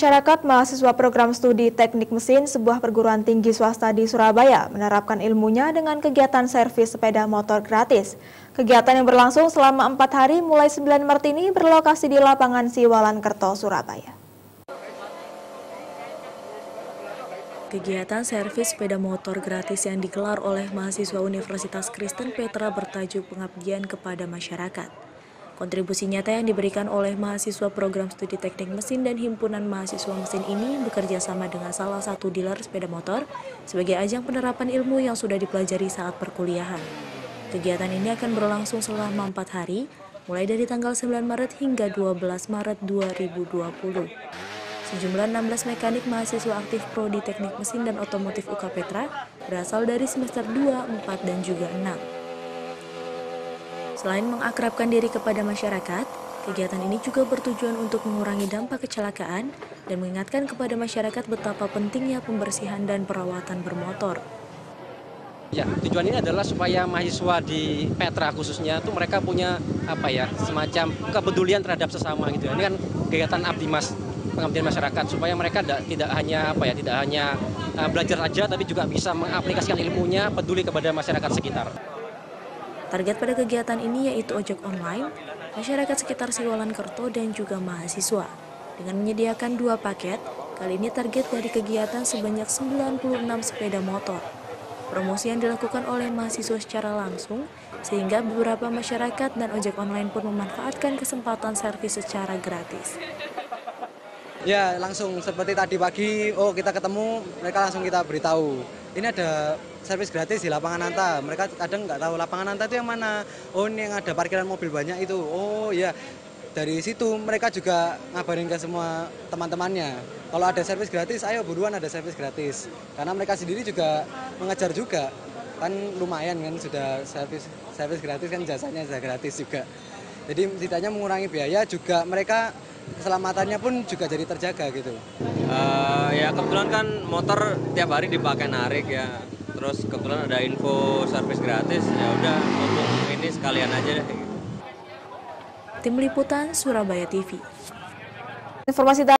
Masyarakat mahasiswa program studi teknik mesin sebuah perguruan tinggi swasta di Surabaya menerapkan ilmunya dengan kegiatan servis sepeda motor gratis. Kegiatan yang berlangsung selama 4 hari mulai 9 Maret ini berlokasi di lapangan Siwalan Kerto, Surabaya. Kegiatan servis sepeda motor gratis yang digelar oleh mahasiswa Universitas Kristen Petra bertajuk Pengabdian kepada Masyarakat. Kontribusi nyata yang diberikan oleh mahasiswa program studi teknik mesin dan himpunan mahasiswa mesin ini bekerja sama dengan salah satu dealer sepeda motor sebagai ajang penerapan ilmu yang sudah dipelajari saat perkuliahan. Kegiatan ini akan berlangsung selama 4 hari, mulai dari tanggal 9 Maret hingga 12 Maret 2020. Sejumlah 16 mekanik mahasiswa aktif Prodi Teknik Mesin dan Otomotif UK Petra berasal dari semester 2, 4, dan juga 6. Selain mengakrabkan diri kepada masyarakat, kegiatan ini juga bertujuan untuk mengurangi dampak kecelakaan dan mengingatkan kepada masyarakat betapa pentingnya pembersihan dan perawatan bermotor. Ya, tujuan ini adalah supaya mahasiswa di Petra khususnya itu mereka punya semacam kepedulian terhadap sesama gitu. Ini kan kegiatan Abdimas, pengabdian masyarakat, supaya mereka tidak hanya belajar saja tapi juga bisa mengaplikasikan ilmunya, peduli kepada masyarakat sekitar. Target pada kegiatan ini yaitu ojek online, masyarakat sekitar Siwalan Kerto dan juga mahasiswa. Dengan menyediakan 2 paket, kali ini target dari kegiatan sebanyak 96 sepeda motor. Promosi yang dilakukan oleh mahasiswa secara langsung, sehingga beberapa masyarakat dan ojek online pun memanfaatkan kesempatan servis secara gratis. Ya, langsung seperti tadi pagi, kita ketemu, mereka langsung kita beritahu. Ini ada servis gratis di lapangan Anta. Mereka kadang nggak tahu lapangan Anta itu yang mana. Oh, ini yang ada parkiran mobil banyak itu. Oh ya, dari situ mereka juga ngabarin ke semua teman-temannya. Kalau ada servis gratis, ayo buruan ada servis gratis. Karena mereka sendiri juga mengejar juga. Kan lumayan kan sudah servis gratis kan jasanya sudah gratis juga. Jadi setidaknya mengurangi biaya juga mereka keselamatannya pun juga jadi terjaga gitu. Ya kebetulan kan motor tiap hari dipakai narik ya. Terus kebetulan ada info servis gratis, ya udah ngomong ini sekalian aja deh. Tim Liputan Surabaya TV. Informasi